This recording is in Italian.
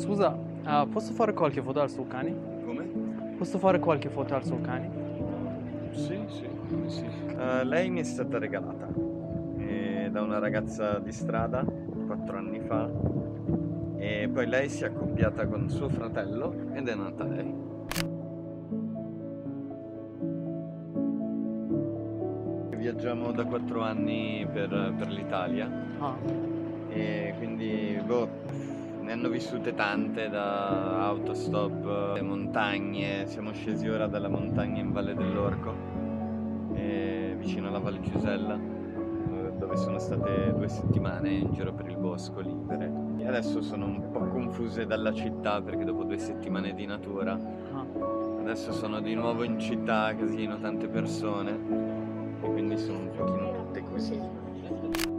Scusa, posso fare qualche foto al Sulcani? Come? Posso fare qualche foto al Sulcani? Sì. Lei mi è stata regalata da una ragazza di strada 4 anni fa e poi lei si è accoppiata con suo fratello ed è nata lei. Viaggiamo da 4 anni per l'Italia Ah, e quindi ne hanno vissute tante, da autostop, montagne. Siamo scesi ora dalla montagna in Valle dell'Orco, vicino alla Val Giusella, dove sono state 2 settimane in giro per il bosco libere. E adesso sono un po' confuse dalla città perché dopo 2 settimane di natura ah. adesso sono di nuovo in città, casino, tante persone e quindi sono un pochino tutte così.